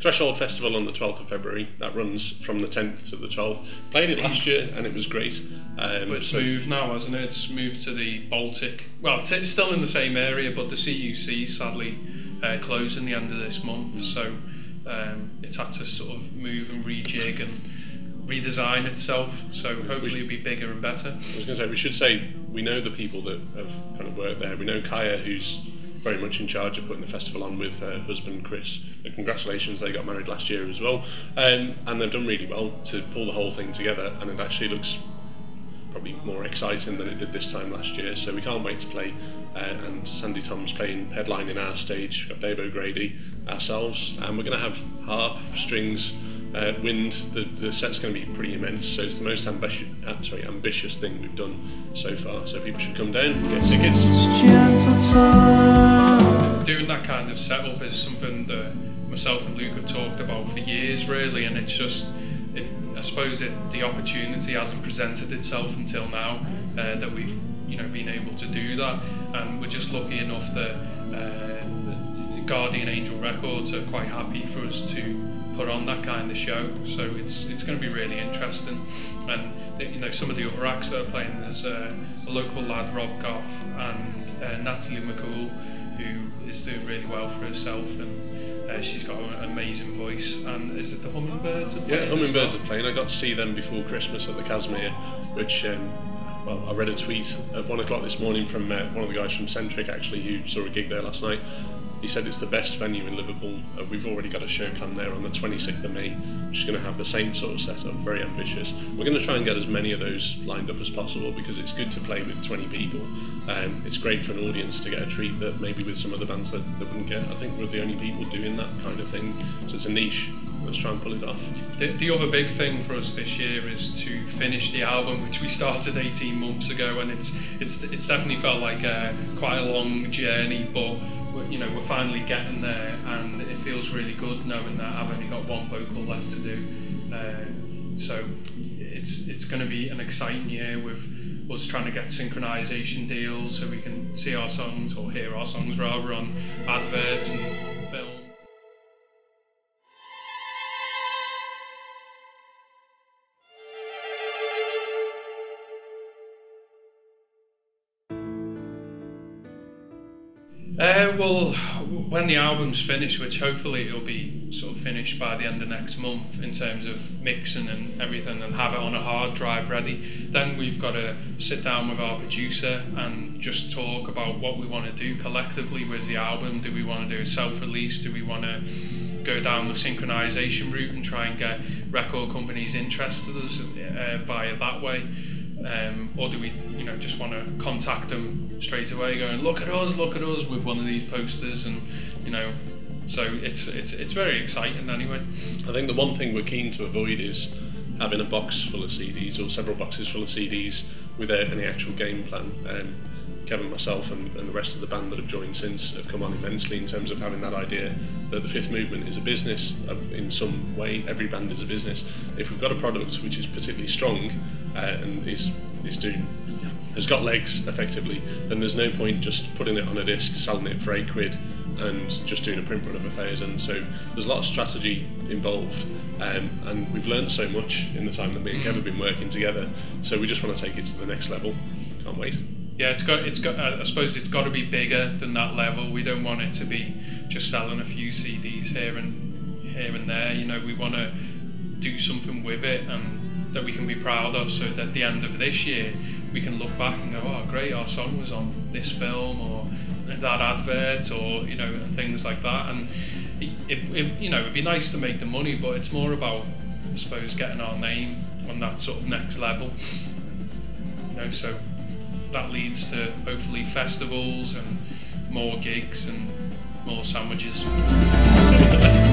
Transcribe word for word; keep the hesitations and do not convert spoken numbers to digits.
Threshold Festival on the twelfth of February. That runs from the tenth to the twelfth. Played it last year and it was great. Um, but it's so moved now, hasn't it? It's moved to the Baltic. Well, it's still in the same area, but the C U C sadly uh, closing the end of this month, so um, it's had to sort of move and rejig and redesign itself, so hopefully it'll be bigger and better. I was going to say, we should say, we know the people that have kind of worked there. We know Kaya, who's very much in charge of putting the festival on with her husband Chris. But congratulations, they got married last year as well. Um, and they've done really well to pull the whole thing together, and it actually looks probably more exciting than it did this time last year, so we can't wait to play. Uh, and Sandy Tom's playing headlining our stage, we've got Dave O'Grady, ourselves, and we're going to have harp, strings, uh, wind. The, the set's going to be pretty immense, so it's the most ambitious, uh, sorry, ambitious thing we've done so far, so people should come down and get tickets. Doing that kind of setup is something that myself and Luke have talked about for years really, and it's just, it, I suppose it, the opportunity hasn't presented itself until now uh, that we've you know been able to do that, and we're just lucky enough that uh, the Guardian Angel Records are quite happy for us to put on that kind of show. So it's it's going to be really interesting, and you know some of the other acts that are playing, there's uh, a local lad Rob Goff and uh, Natalie McCool, who is doing really well for herself, and uh, she's got an amazing voice. And is it the Hummingbirds are playing? Yeah, Hummingbirds well? are playing. I got to see them before Christmas at the Casimir, which, um, well, I read a tweet at one o'clock this morning from uh, one of the guys from Centric actually, who saw a gig there last night. He said it's the best venue in Liverpool. Uh, we've already got a show planned there on the twenty-sixth of May, which is going to have the same sort of setup, very ambitious. We're going to try and get as many of those lined up as possible, because it's good to play with twenty people. Um, it's great for an audience to get a treat that maybe with some other bands that they wouldn't get. I think we're the only people doing that kind of thing, so it's a niche. Let's try and pull it off. The, the other big thing for us this year is to finish the album, which we started eighteen months ago, and it's it's it's definitely felt like a, quite a long journey, but you know we're finally getting there, and it feels really good knowing that I've only got one vocal left to do. Uh, so it's it's going to be an exciting year with us trying to get synchronisation deals so we can see our songs, or hear our songs rather, on adverts and film. Uh, well, when the album's finished, which hopefully it'll be sort of finished by the end of next month in terms of mixing and everything, and have it on a hard drive ready, then we've got to sit down with our producer and just talk about what we want to do collectively with the album. Do we want to do a self-release? Do we want to go down the synchronisation route and try and get record companies interested in us uh, by it that way? Um, or do we, you know, just want to contact them straight away, going, look at us, look at us, with one of these posters, and you know, so it's it's it's very exciting anyway. I think the one thing we're keen to avoid is having a box full of C Ds, or several boxes full of C Ds, without any actual game plan. Um, Kevin, myself, and, and the rest of the band that have joined since have come on immensely in terms of having that idea that the Fifth Movement is a business in some way. Every band is a business. If we've got a product which is particularly strong uh, and is is doing has got legs effectively, then there's no point just putting it on a disc, selling it for eight quid, and just doing a print run of a thousand. So there's a lot of strategy involved, um, and we've learned so much in the time that me and Kev have been working together. So we just want to take it to the next level. Can't wait. Yeah, it's got, it's got. Uh, I suppose it's got to be bigger than that level. We don't want it to be just selling a few C Ds here and here and there. You know, we want to do something with it, and that we can be proud of. So that at the end of this year, we can look back and go, "Oh, great! Our song was on this film or that advert, or you know, and things like that." And it, it, it, you know, it'd be nice to make the money, but it's more about, I suppose, getting our name on that sort of next level. You know, so. That leads to hopefully festivals and more gigs and more sandwiches.